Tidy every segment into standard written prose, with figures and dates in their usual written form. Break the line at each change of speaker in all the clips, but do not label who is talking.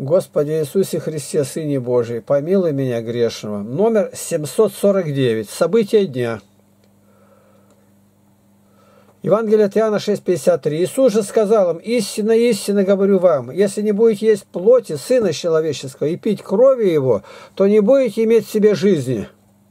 Господи Иисусе Христе, Сыне Божий, помилуй меня грешного. Номер 749. События дня. Евангелие от Иоанна 6,53. Иисус же сказал им: истинно, истинно говорю вам, если не будете есть плоти Сына Человеческого и пить крови Его, то не будете иметь в себе жизни.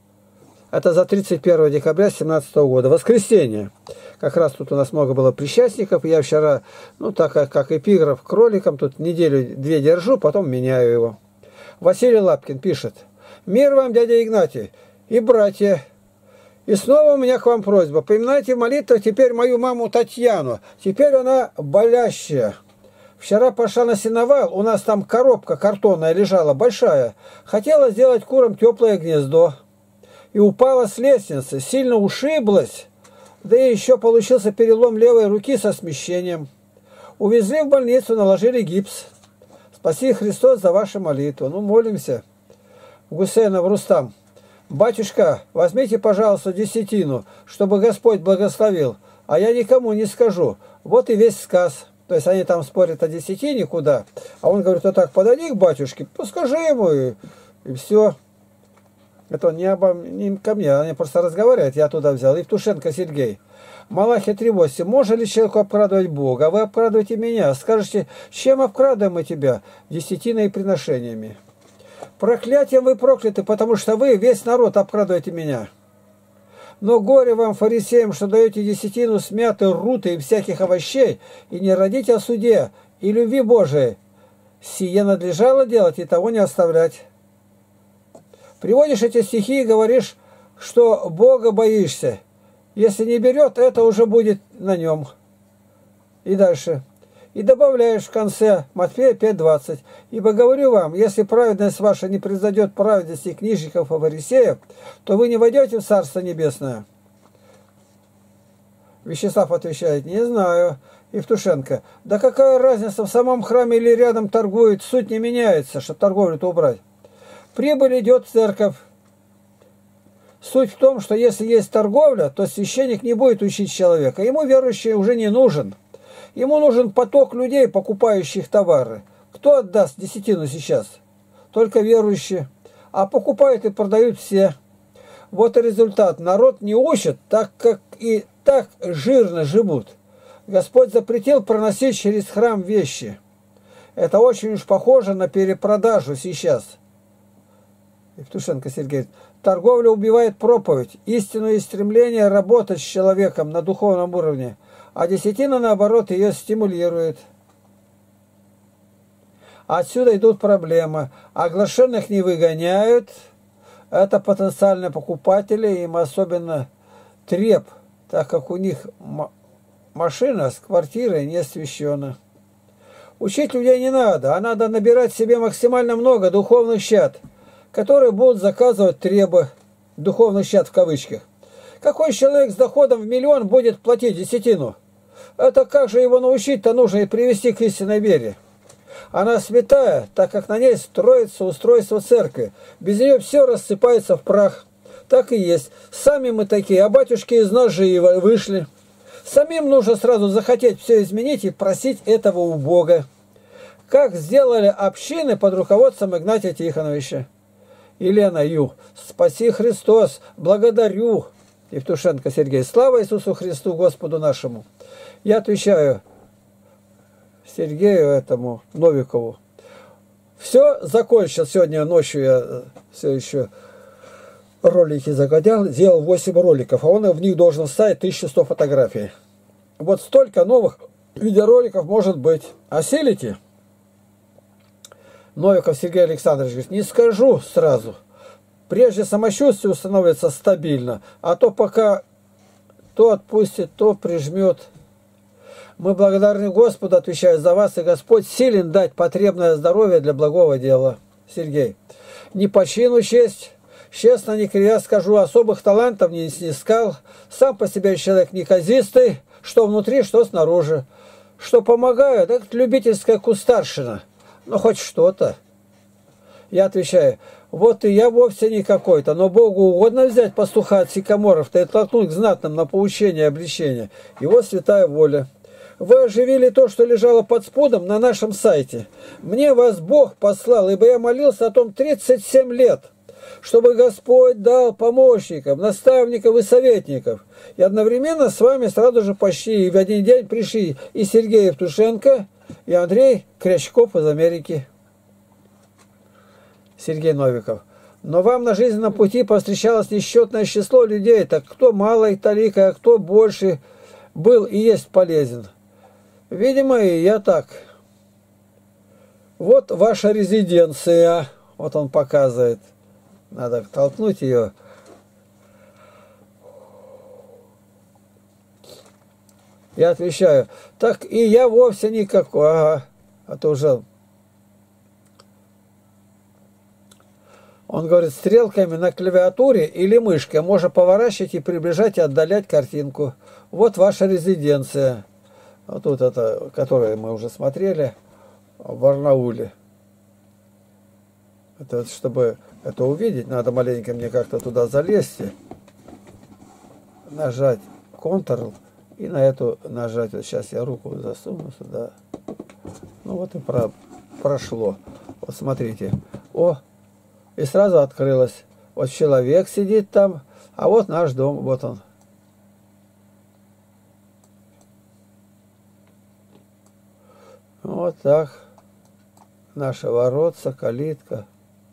Это за 31 декабря 2017 года. Воскресенье. Как раз тут у нас много было причастников. Я вчера, так как эпиграф кроликом, тут неделю-две держу, потом меняю его. Василий Лапкин пишет: «Мир вам, дядя Игнатий и братья. И снова у меня к вам просьба. Поминайте в молитвах теперь мою маму Татьяну. Теперь она болящая. Вчера пошла на сеновал, у нас там коробка картонная лежала, большая. Хотела сделать курам теплое гнездо. И упала с лестницы, сильно ушиблась, да и еще получился перелом левой руки со смещением. Увезли в больницу, наложили гипс. Спаси Христос за вашу молитву». Молимся. Гусейнов Рустам: «Батюшка, возьмите, пожалуйста, десятину, чтобы Господь благословил, а я никому не скажу». Вот и весь сказ. То есть они там спорят о десятине куда, а он говорит: вот так подойди к батюшке, скажи ему, и все. Это не ко мне, они просто разговаривают, я туда взял. Евтушенко Сергей: Малахия 3:8. Можно ли человеку обкрадывать Бога? А вы обкрадываете меня. Скажете: чем обкрадываем мы тебя? Десятиной и приношениями. Проклятием вы прокляты, потому что вы, весь народ, обкрадываете меня. Но горе вам, фарисеям, что даете десятину с мяты, руты и всяких овощей, и не родите о суде и любви Божией. Сие надлежало делать и того не оставлять. Приводишь эти стихи и говоришь, что Бога боишься. Если не берет, это уже будет на нем. И дальше. И добавляешь в конце Матфея 5:20. «Ибо говорю вам, если праведность ваша не произойдет праведности книжников и фарисеев, то вы не войдете в Царство Небесное». Вячеслав отвечает: «Не знаю». Евтушенко: «Да какая разница, в самом храме или рядом торгует, суть не меняется, чтобы торговлю-то убрать. Прибыль идет в церковь. Суть в том, что если есть торговля, то священник не будет учить человека. Ему верующий уже не нужен. Ему нужен поток людей, покупающих товары. Кто отдаст десятину сейчас? Только верующие. А покупают и продают все. Вот и результат. Народ не учит, так как и так жирно живут. Господь запретил проносить через храм вещи. Это очень уж похоже на перепродажу сейчас». Евтушенко Сергей: «Торговля убивает проповедь, истинное стремление работать с человеком на духовном уровне, а десятина, наоборот, ее стимулирует. Отсюда идут проблемы. Оглашенных не выгоняют, это потенциальные покупатели, им особенно треб, так как у них машина с квартирой не освящена. Учить людей не надо, а надо набирать себе максимально много духовных щат, которые будут заказывать требы, духовных щат в кавычках. Какой человек с доходом в 1 000 000 будет платить десятину? Это как же его научить-то нужно и привести к истинной вере? Она святая, так как на ней строится устройство церкви. Без нее все рассыпается в прах. Так и есть. Сами мы такие, а батюшки из нас же и вышли. Самим нужно сразу захотеть все изменить и просить этого у Бога. Как сделали общины под руководством Игнатия Тихоновича. Елена Ю: «Спаси Христос, благодарю». Евтушенко Сергей: «Слава Иисусу Христу, Господу нашему». Я отвечаю Сергею этому Новикову: все закончил сегодня ночью, я все еще ролики загонял, сделал 8 роликов, а он в них должен ставить 1100 фотографий. Вот столько новых видеороликов может быть. Осилите? Новиков Сергей Александрович говорит: «Не скажу сразу. Прежде самочувствие установится стабильно, а то пока то отпустит, то прижмет». Мы благодарны Господу, отвечаю за вас, и Господь силен дать потребное здоровье для благого дела. Сергей: «Не по чину честь, честно не кривя скажу, особых талантов не снискал, сам по себе человек неказистый, что внутри, что снаружи. Что помогаю, так любительская кустарщина. Ну, хоть что-то». Я отвечаю: «Вот и я вовсе не какой-то, но Богу угодно взять пастуха от сикаморов-то и толкнуть к знатным на поучение и обличение. Его святая воля. Вы оживили то, что лежало под спудом на нашем сайте. Мне вас Бог послал, ибо я молился о том 37 лет, чтобы Господь дал помощников, наставников и советников. И одновременно с вами сразу же почти в один день пришли и Сергей Евтушенко, и Андрей Крячков из Америки. Сергей Новиков. Но вам на жизненном пути повстречалось несчетное число людей, так кто малой таликой, а кто больше был и есть полезен. Видимо, и я так. Вот ваша резиденция. Вот он показывает. Надо толкнуть ее. Я отвечаю. Так и я вовсе никакой. Ага. А то уже... Он говорит, стрелками на клавиатуре или мышкой можно поворачивать и приближать и отдалять картинку. Вот ваша резиденция. Вот тут это, которую мы уже смотрели в Барнауле. Это, чтобы это увидеть, надо маленько мне как-то туда залезть. Нажать Ctrl и на эту нажать. Вот сейчас я руку засуну сюда. Ну вот и прошло. Вот смотрите. О! И сразу открылось. Вот человек сидит там, а вот наш дом, вот он. Вот так. Наши воротца, калитка.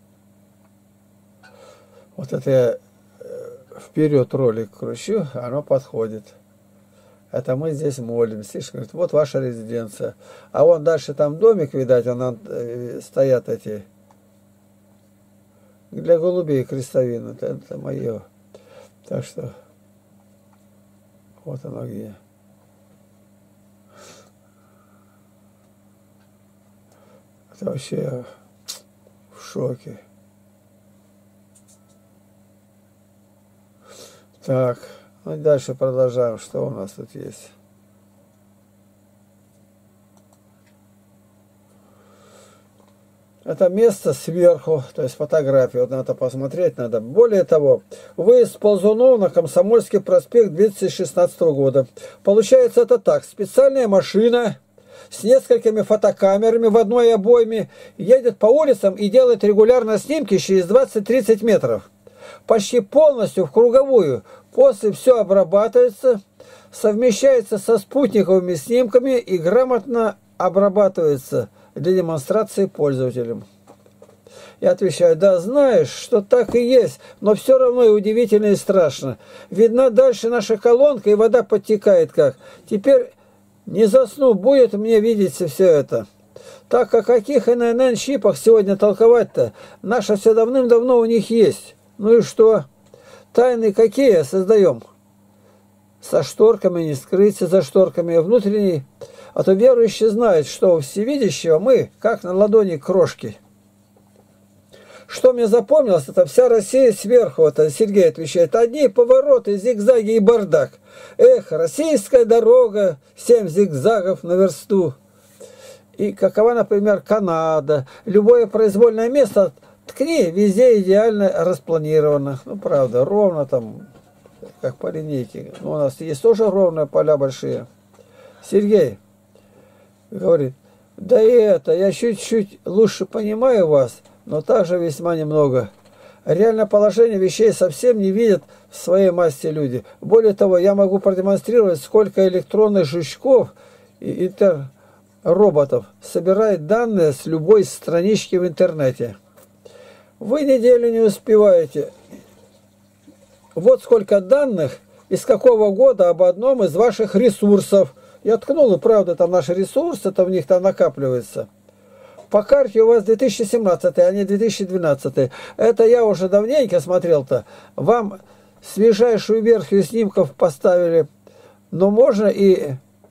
Вот это я вперед ролик кручу, оно подходит. Это мы здесь молимся. Говорит, вот ваша резиденция. А вон дальше там домик, видать, стоят эти... Для голубей крестовин, это мое. Так что вот оно где. Это вообще в шоке. Так, ну и дальше продолжаем. Что у нас тут есть? Это место сверху, то есть фотографию, вот надо посмотреть надо. Более того, выезд с Ползунов на Комсомольский проспект 2016 года. Получается это так, специальная машина с несколькими фотокамерами в одной обойме едет по улицам и делает регулярно снимки через 20-30 метров. Почти полностью в круговую. После все обрабатывается, совмещается со спутниковыми снимками и грамотно обрабатывается для демонстрации пользователям. Я отвечаю, да, знаешь, что так и есть, но все равно и удивительно, и страшно. Видно, дальше наша колонка, и вода подтекает как. Теперь не засну, будет мне видеться все это. Так о каких ННН-чипах сегодня толковать-то? Наше все давным-давно у них есть. Ну и что? Тайны какие создаем? Со шторками, не скрыться за шторками, а внутренний... А то верующий знает, что у всевидящего мы, как на ладони крошки. Что мне запомнилось, это вся Россия сверху, это Сергей отвечает, одни повороты, зигзаги и бардак. Эх, российская дорога, 7 зигзагов на версту. И какова, например, Канада, любое произвольное место, ткни, везде идеально распланировано. Ну, правда, ровно там, как по линейке. Но у нас есть тоже ровные поля большие. Сергей говорит, да и это, я чуть-чуть лучше понимаю вас, но также весьма немного. Реальное положение вещей совсем не видят в своей массе люди. Более того, я могу продемонстрировать, сколько электронных жучков и интерроботов собирает данные с любой странички в интернете. Вы неделю не успеваете. Вот сколько данных, из какого года об одном из ваших ресурсов. Я ткнул, и правда, там наши ресурсы, там в них там накапливается. По карте у вас 2017, а не 2012. Это я уже давненько смотрел-то. Вам свежайшую версию снимков поставили, но можно и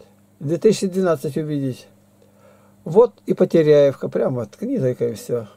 2012 увидеть. Вот и Потеряевка, прямо ткни только и все.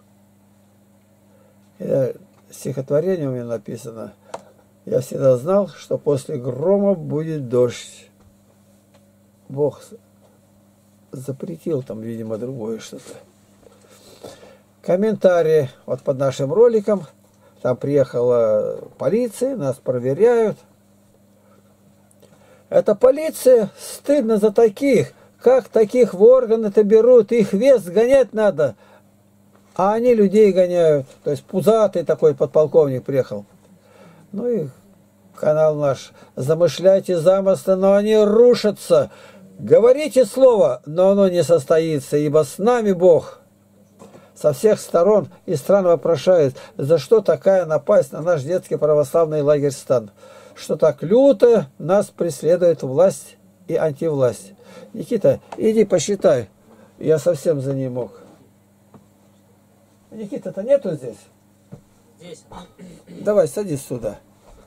Стихотворение у меня написано. Я всегда знал, что после грома будет дождь. Бог запретил там, видимо, другое что-то. Комментарии вот под нашим роликом. Там приехала полиция, нас проверяют. Это полиция, стыдно за таких, Как таких в органы-то берут? Их вес гонять надо. А они людей гоняют. То есть пузатый такой подполковник приехал. Ну и канал наш. Замышляйте замыслы, но они рушатся. Говорите слово, но оно не состоится, ибо с нами Бог. Со всех сторон и стран вопрошает, за что такая напасть на наш детский православный лагерь стан. Что так люто нас преследует власть и антивласть. Никита, иди посчитай. Я совсем за ней мог. Никита-то нету здесь?
Здесь.
Давай, садись сюда.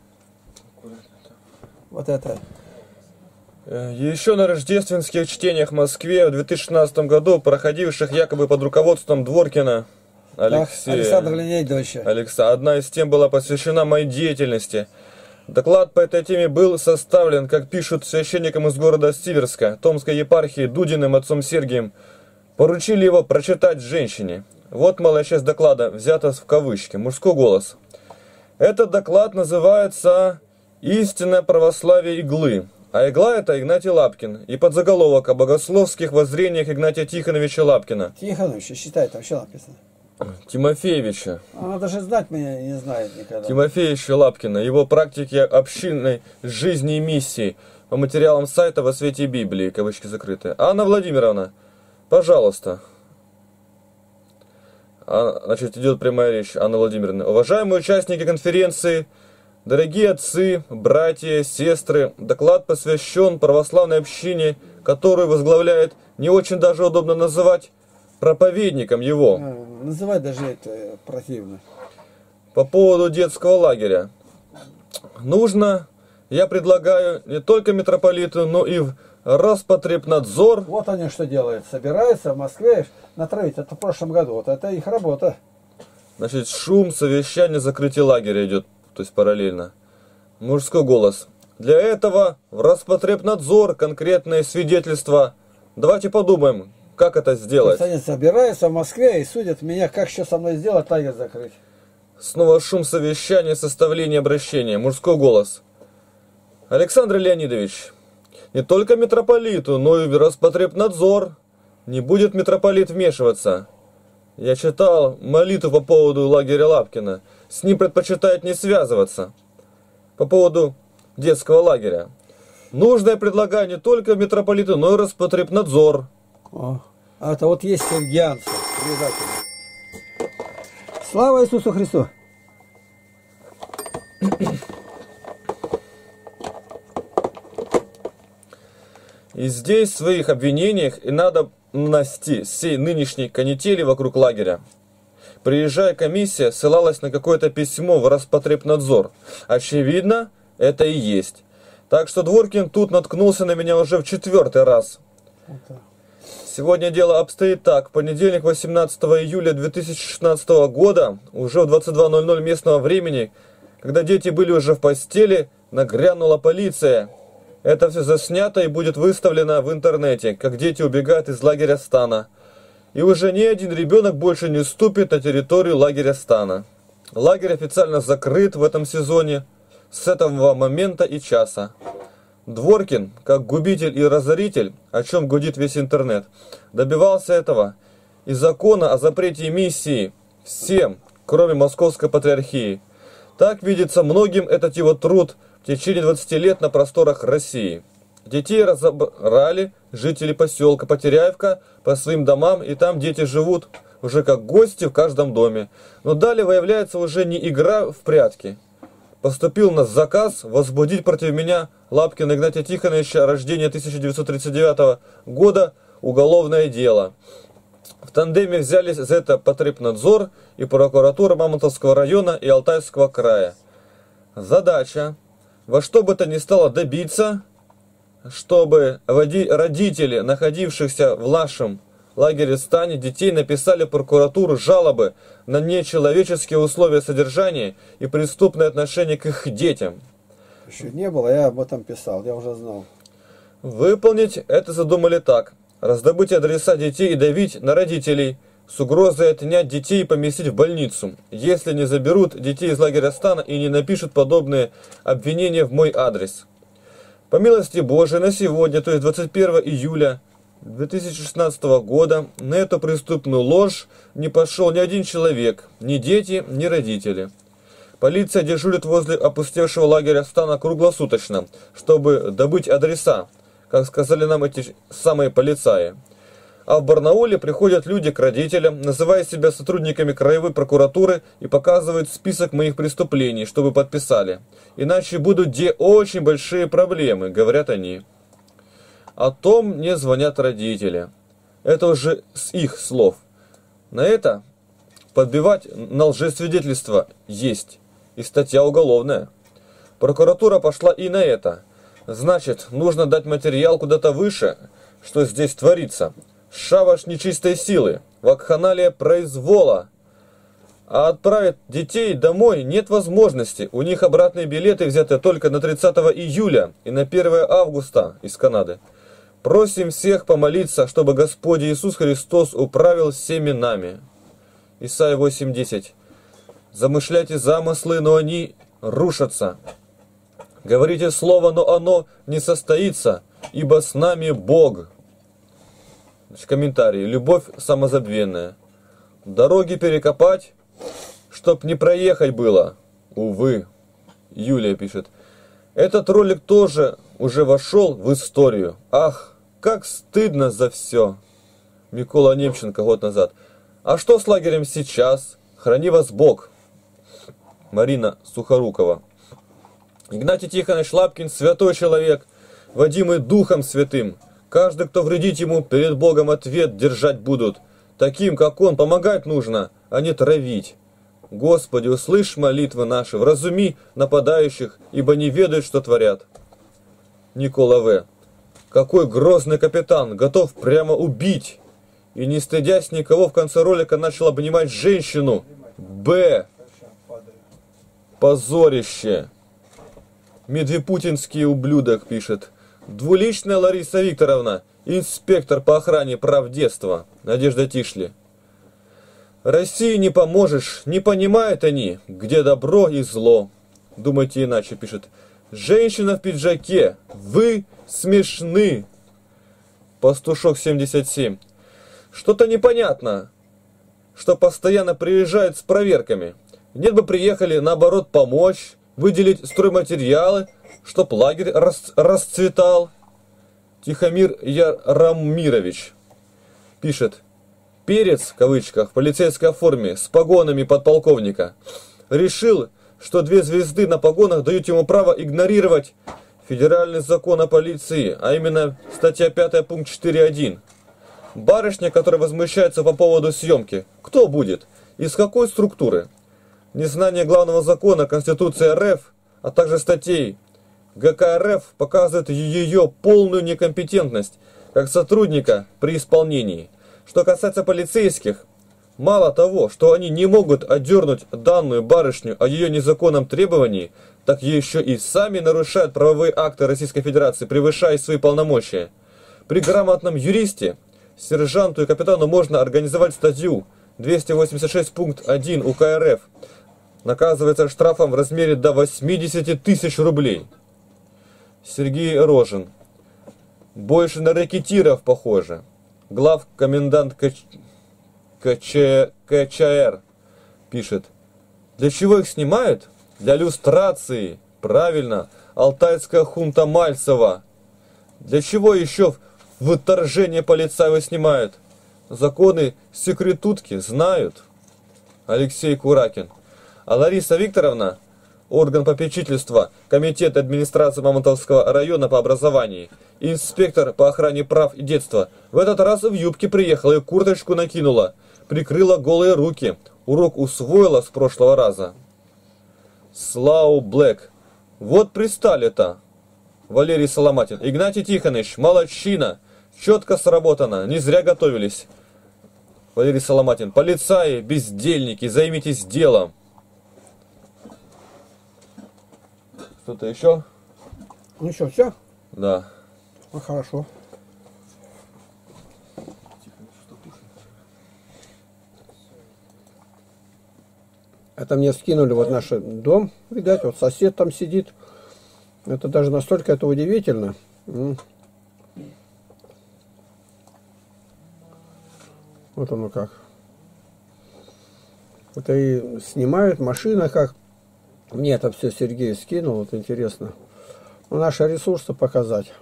Вот это.
Еще на рождественских чтениях в Москве в 2016 году, проходивших якобы под руководством Дворкина Алексея,
Александра Леонидовича.
одна из тем была посвящена моей деятельности. Доклад по этой теме был составлен, как пишут, священником из города Сиверска, Томской епархии Дудиным отцом Сергием. Поручили его прочитать женщине. Вот малая часть доклада, взята в кавычки, мужской голос. Этот доклад называется «Истинное православие иглы». А игла это Игнатий Лапкин. И подзаголовок о богословских воззрениях Игнатия Тихоновича Лапкина.
Тихоновича, считай, там что написано?
Тимофеевича.
Она даже знать меня не знает никогда.
Тимофеевича Лапкина. Его практики общинной жизни и миссии. По материалам сайта «Во свете Библии», кавычки закрыты. Анна Владимировна, пожалуйста. Значит, идет прямая речь. Анна Владимировна. Уважаемые участники конференции, дорогие отцы, братья, сестры, доклад посвящен православной общине, которую возглавляет, не очень даже удобно называть, проповедником его.
Называть даже это противно.
По поводу детского лагеря. Нужно, я предлагаю, не только митрополиту, но и в Роспотребнадзор.
Вот они что делают. Собираются в Москве натравить. Это в прошлом году. Вот это их работа.
Значит, шум, совещание, закрытие лагеря идет. То есть параллельно. Мужской голос. Для этого в Роспотребнадзор конкретные свидетельства. Давайте подумаем, как это сделать.
Они собираются в Москве и судят меня, как что со мной сделать, лагерь закрыть.
Снова шум, совещания, составление обращения. Мужской голос. Александр Леонидович, не только митрополиту, но и в Роспотребнадзор. Не будет митрополит вмешиваться. Я читал молитву по поводу лагеря Лапкина. С ним предпочитает не связываться. По поводу детского лагеря. Нужно, я предлагаю, не только митрополиту, но и Роспотребнадзор.
О, а это вот есть сергианцы. Слава Иисусу Христу!
И здесь в своих обвинениях и надо насти сей нынешней канители вокруг лагеря. Приезжая комиссия, ссылалась на какое-то письмо в Роспотребнадзор. Очевидно, это и есть. Так что Дворкин тут наткнулся на меня уже в 4-й раз. Сегодня дело обстоит так. В понедельник, 18 июля 2016 года, уже в 22:00 местного времени, когда дети были уже в постели, нагрянула полиция. Это все заснято и будет выставлено в интернете, как дети убегают из лагеря стана. И уже ни один ребенок больше не ступит на территорию лагеря стана. Лагерь официально закрыт в этом сезоне с этого момента и часа. Дворкин, как губитель и разоритель, о чем гудит весь интернет, добивался этого и закона о запрете миссии всем, кроме Московской Патриархии. Так видится многим этот его труд в течение 20 лет на просторах России. Детей разобрали жители поселка Потеряевка по своим домам, и там дети живут уже как гости в каждом доме. Но далее выявляется уже не игра в прятки. Поступил у нас заказ возбудить против меня Лапкина Игнатия Тихоновича, рождения 1939 года, уголовное дело. В тандеме взялись за это Потребнадзор и прокуратура Мамонтовского района и Алтайского края. Задача во что бы то ни стало добиться, чтобы родители, находившихся в нашем лагере стане, детей написали в прокуратуру жалобы на нечеловеческие условия содержания и преступное отношение к их детям.
Еще не было, я об этом писал, я уже знал.
Выполнить это задумали так. Раздобыть адреса детей и давить на родителей с угрозой отнять детей и поместить в больницу, если не заберут детей из лагеря стана и не напишут подобные обвинения в мой адрес. По милости Божией, на сегодня, то есть 21 июля 2016 года на эту преступную ложь не пошел ни один человек, ни дети, ни родители. Полиция дежурит возле опустевшего лагеря Стана круглосуточно, чтобы добыть адреса, как сказали нам эти самые полицаи. А в Барнауле приходят люди к родителям, называя себя сотрудниками краевой прокуратуры и показывают список моих преступлений, чтобы подписали. Иначе будут очень большие проблемы, говорят они. О том мне звонят родители. Это уже с их слов. На это подбивать на лжесвидетельство есть. И статья уголовная. Прокуратура пошла и на это. Значит, нужно дать материал куда-то выше, что здесь творится. Шабаш нечистой силы, вакханалия произвола. А отправить детей домой нет возможности. У них обратные билеты взяты только на 30 июля и на 1 августа из Канады. Просим всех помолиться, чтобы Господь Иисус Христос управил всеми нами. Исайя 8:10. Замышляйте замыслы, но они рушатся. Говорите слово, но оно не состоится, ибо с нами Бог. Комментарий. Любовь самозабвенная. Дороги перекопать, чтоб не проехать было. Увы. Юлия пишет. Этот ролик тоже уже вошел в историю. Ах, как стыдно за все. Микола Немченко год назад. А что с лагерем сейчас? Храни вас Бог. Марина Сухорукова. Игнатий Тихонович Лапкин святой человек, водимый Духом Святым. Каждый, кто вредит ему, перед Богом ответ держать будут. Таким, как он, помогать нужно, а не травить. Господи, услышь молитвы наши, вразуми нападающих, ибо не ведают, что творят. Никола В. Какой грозный капитан, готов прямо убить. И не стыдясь никого, в конце ролика начал обнимать женщину. Б. Позорище. Медвепутинский ублюдок пишет. Двуличная Лариса Викторовна, инспектор по охране прав детства. Надежда Тишли. России не поможешь, не понимают они, где добро и зло. Думайте иначе, пишет. Женщина в пиджаке, вы смешны. Пастушок 77. Что-то непонятно, что постоянно приезжают с проверками. Нет бы приехали, наоборот, помочь, выделить стройматериалы, чтоб лагерь расцветал. Тихомир Ярамирович пишет. Перец, в кавычках, в полицейской форме, с погонами подполковника, решил, что 2 звезды на погонах дают ему право игнорировать федеральный закон о полиции, а именно статья 5 пункт 4.1. Барышня, которая возмущается по поводу съемки, кто будет? Из какой структуры? Незнание главного закона Конституции РФ, а также статей ГК РФ показывает ее полную некомпетентность как сотрудника при исполнении. Что касается полицейских, мало того, что они не могут отдернуть данную барышню о ее незаконном требовании, так еще и сами нарушают правовые акты Российской Федерации, превышая свои полномочия. При грамотном юристе сержанту и капитану можно организовать статью 286 пункт 1 УК РФ. Наказывается штрафом в размере до 80 тысяч рублей. Сергей Рожин. Больше на рэкетиров похоже. Главкомендант КЧР пишет. Для чего их снимают? Для люстрации. Правильно. Алтайская хунта Мальцева. Для чего еще вторжение полицаев снимают? Законы секретутки знают. Алексей Куракин. А Лариса Викторовна, орган попечительства, комитет администрации Мамонтовского района по образованию, инспектор по охране прав и детства, в этот раз в юбке приехала и курточку накинула, прикрыла голые руки, урок усвоила с прошлого раза. Слау Блэк. Вот пристали-то. Валерий Соломатин. Игнатий Тихонович, молодчина, четко сработано, не зря готовились. Валерий Соломатин. Полицаи, бездельники, займитесь делом. Что-то еще?
Ну что, все?
Да.
Ну хорошо. Это мне скинули вот наш дом, видать, вот сосед там сидит. Это даже настолько это удивительно. Вот оно как. Это и снимают машина как. Мне это все Сергей скинул, вот интересно. Ну, наши ресурсы показать.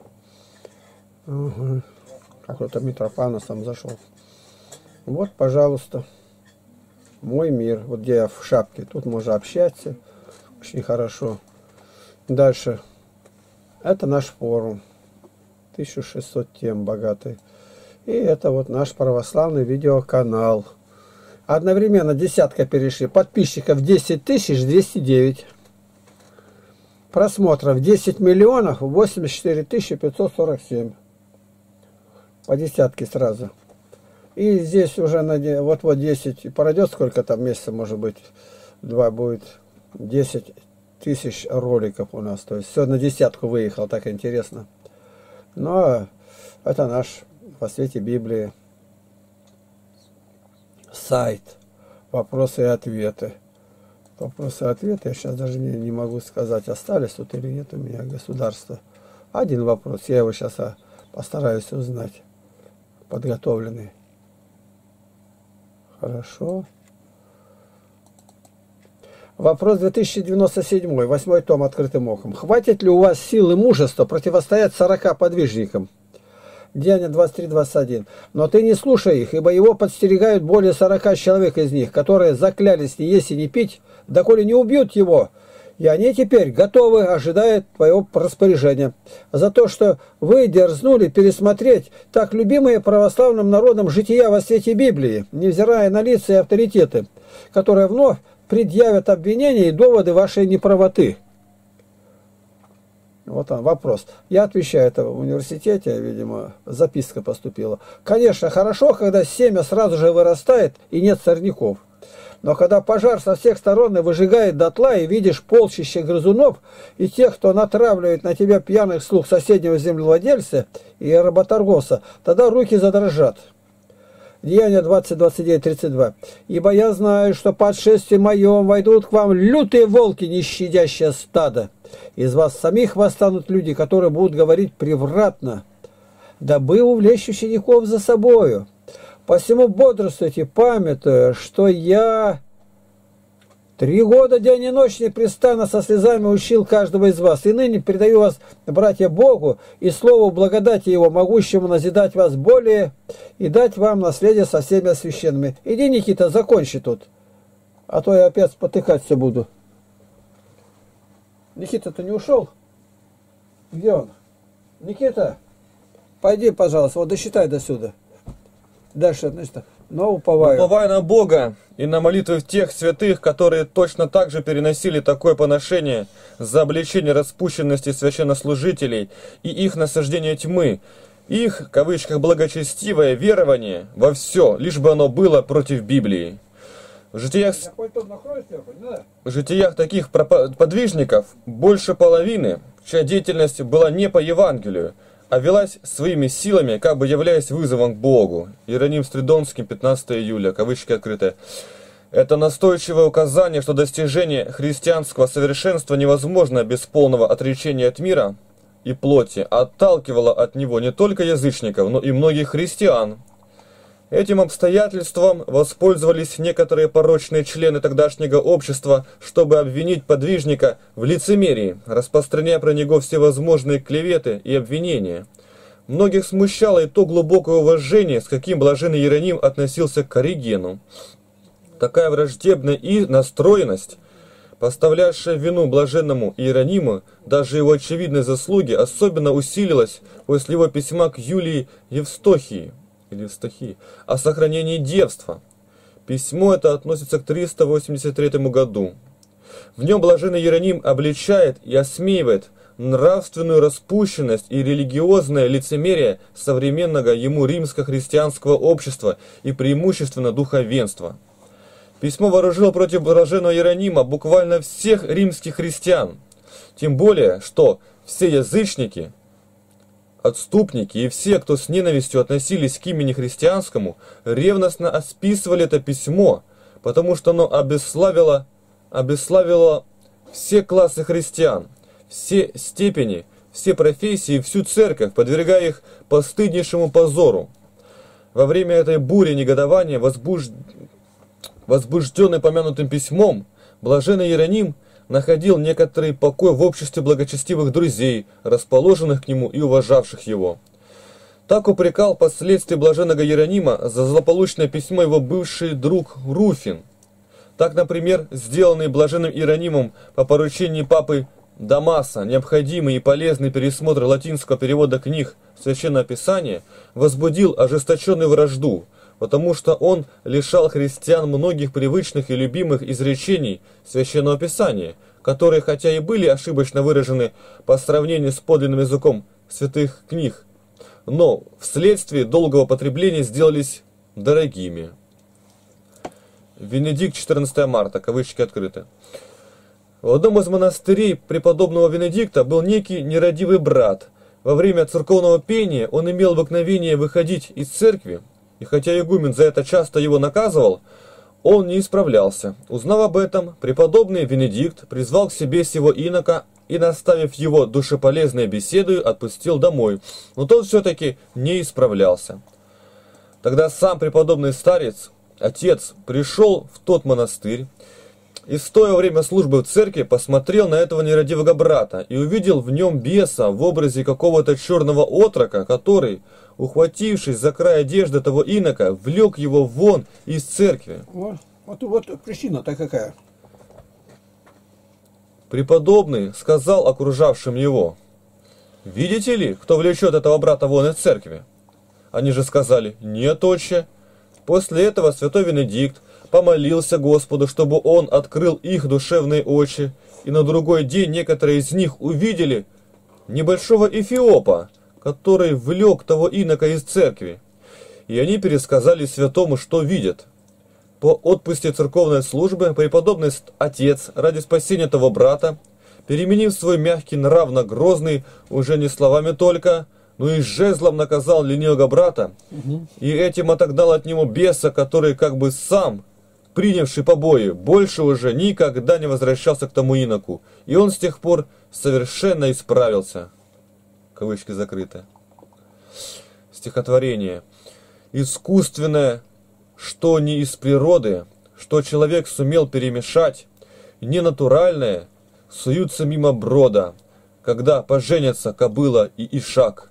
Угу. Какой-то Митрофанов там зашел. Вот, пожалуйста. Мой мир. Вот где я в шапке. Тут можно общаться. Очень хорошо. Дальше. Это наш форум. 1600 тем богатый. И это вот наш православный видеоканал. Одновременно десятка перешли. Подписчиков 10 209. Просмотров 10 миллионов 84 547. По десятке сразу. И здесь уже на вот 10. Пройдет сколько там месяцев, может быть. 2 будет 10 тысяч роликов у нас. То есть все на десятку выехал. Так интересно. Но это наш во свете Библии сайт. Вопросы и ответы. Вопросы и ответы я сейчас даже не могу сказать, остались тут или нет у меня государства. Один вопрос, я его сейчас постараюсь узнать. Подготовленный. Хорошо. Вопрос 2097, 8 том открытым оком. Хватит ли у вас сил и мужества противостоять 40 подвижникам? Деяния 23-21. Но ты не слушай их, ибо его подстерегают более 40 человек из них, которые заклялись не есть и не пить, доколе не убьют его. И они теперь готовы, ожидают твоего распоряжения. За то, что вы дерзнули пересмотреть так любимые православным народом жития во свете Библии, невзирая на лица и авторитеты, которые вновь предъявят обвинения и доводы вашей неправоты. Вот он, вопрос. Я отвечаю, это в университете, видимо, записка поступила. Конечно, хорошо, когда семя сразу же вырастает и нет сорняков. Но когда пожар со всех сторон выжигает дотла, и видишь полчище грызунов, и тех, кто натравливает на тебя пьяных слуг соседнего землевладельца и работорговца, тогда руки задрожат. Деяния 20, 29, 32. «Ибо я знаю, что по отшествии моем войдут к вам лютые волки, не щадящие стадо. Из вас самих восстанут люди, которые будут говорить превратно, дабы увлечь учеников за собою. Посему бодрствуйте, памятуя, что я 3 года день и ночь непрестанно со слезами учил каждого из вас. И ныне передаю вас, братья, Богу и слову благодати Его, могущему назидать вас более и дать вам наследие со всеми освященными». Иди, Никита, закончи тут, а то я опять спотыкаться буду. Никита, ты не ушел? Где он? Никита, пойди, пожалуйста, вот досчитай до сюда. Дальше, значит, но уповаю.
Уповая на Бога и на молитвы тех святых, которые точно так же переносили такое поношение за обличение распущенности священнослужителей и их насаждение тьмы, их, в кавычках, благочестивое верование во все, лишь бы оно было против Библии. В житиях таких подвижников больше половины, чья деятельность была не по Евангелию, а велась своими силами, как бы являясь вызовом к Богу. Иероним Стридонским, 15 июля, кавычки открыты. Это настойчивое указание, что достижение христианского совершенства невозможно без полного отречения от мира и плоти, отталкивало от него не только язычников, но и многих христиан. Этим обстоятельством воспользовались некоторые порочные члены тогдашнего общества, чтобы обвинить подвижника в лицемерии, распространяя про него всевозможные клеветы и обвинения. Многих смущало и то глубокое уважение, с каким блаженный Иероним относился к Оригену. Такая враждебная и настроенность, поставлявшая вину блаженному Иерониму, даже его очевидные заслуги, особенно усилилась после его письма к Юлии Евстохии, о сохранении девства. Письмо это относится к 383 году. В нем блаженный Иероним обличает и осмеивает нравственную распущенность и религиозное лицемерие современного ему римско-христианского общества и преимущественно духовенства. Письмо вооружило против блаженного Иеронима буквально всех римских христиан, тем более, что все язычники, отступники и все, кто с ненавистью относились к имени христианскому, ревностно осписывали это письмо, потому что оно обесславило все классы христиан, все степени, все профессии и всю церковь, подвергая их постыднейшему позору. Во время этой бури негодования, возбужденный помянутым письмом, блаженный Иероним находил некоторый покой в обществе благочестивых друзей, расположенных к нему и уважавших его. Так упрекал впоследствии блаженного Иеронима за злополучное письмо его бывший друг Руфин. Так, например, сделанный блаженным Иеронимом по поручению папы Дамаса необходимый и полезный пересмотр латинского перевода книг Священного Писания возбудил ожесточенную вражду, потому что он лишал христиан многих привычных и любимых изречений Священного Писания, которые, хотя и были ошибочно выражены по сравнению с подлинным языком святых книг, но вследствие долгого потребления сделались дорогими. Венедикт, 14 марта, кавычки открыты. В одном из монастырей преподобного Венедикта был некий нерадивый брат. Во время церковного пения он имел обыкновение выходить из церкви, и хотя игумен за это часто его наказывал, он не исправлялся. Узнав об этом, преподобный Венедикт призвал к себе сего инока и, наставив его душеполезной беседой, отпустил домой, но тот все-таки не исправлялся. Тогда сам преподобный старец, отец, пришел в тот монастырь, и, стоя во время службы в церкви, посмотрел на этого нерадивого брата и увидел в нем беса в образе какого-то черного отрока, который, ухватившись за край одежды того инока, влек его вон из церкви.
Вот причина-то какая.
Преподобный сказал окружавшим его: «Видите ли, кто влечет этого брата вон из церкви?» Они же сказали: «Нет, отче». После этого святой Венедикт помолился Господу, чтобы он открыл их душевные очи, и на другой день некоторые из них увидели небольшого эфиопа, который влек того инока из церкви. И они пересказали святому, что видят. По отпуске церковной службы преподобный отец ради спасения того брата, переменив свой мягкий нрав на грозный, уже не словами только, но и жезлом наказал ленивого брата, и этим отогнал от него беса, который как бы сам, принявший побои, больше уже никогда не возвращался к тому иноку, и он с тех пор совершенно исправился. Кавычки закрыты. Стихотворение. Искусственное, что не из природы, что человек сумел перемешать, ненатуральное, суются мимо брода, когда поженятся кобыла и ишак.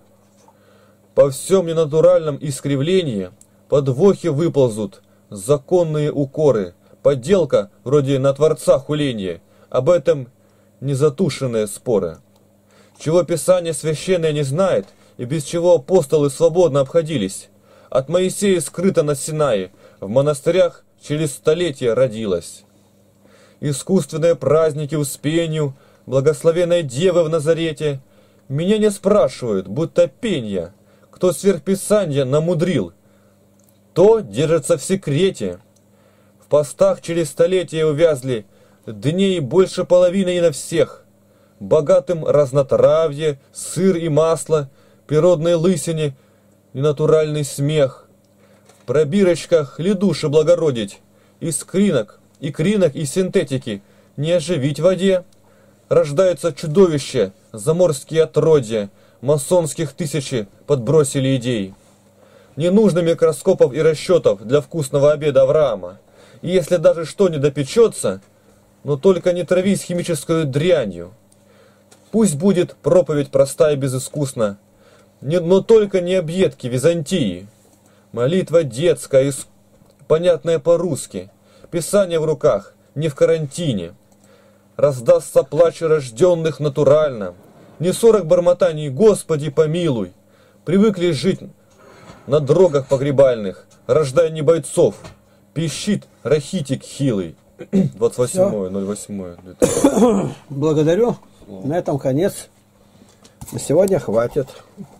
По всем ненатуральном искривлении подвохи выползут, законные укоры, подделка вроде на Творца хуленье, об этом незатушенные споры. Чего Писание священное не знает, и без чего апостолы свободно обходились. От Моисея скрыто на Синае, в монастырях через столетия родилась. Искусственные праздники Успению, благословенной Девы в Назарете, меня не спрашивают, будто пенья, кто сверх Писания намудрил, то держится в секрете. В постах через столетия увязли, дней больше половины и на всех. Богатым разнотравье, сыр и масло, природной лысине и натуральный смех. В пробирочках ли души благородить, из кринок и синтетики не оживить в воде. Рождаются чудовища, заморские отродья, масонских тысячи подбросили идей. Не нужно микроскопов и расчетов для вкусного обеда Авраама. И если даже что не допечется, но только не травись химической дрянью. Пусть будет проповедь простая и безыскусна, но только не объедки Византии. Молитва детская, понятная по-русски, Писание в руках, не в карантине. Раздастся плач рожденных натурально, не 40 бормотаний «Господи, помилуй». Привыкли жить на дорогах погребальных, рождая не бойцов, пищит рахитик хилый. 28.08.
Благодарю. На этом конец. На сегодня хватит.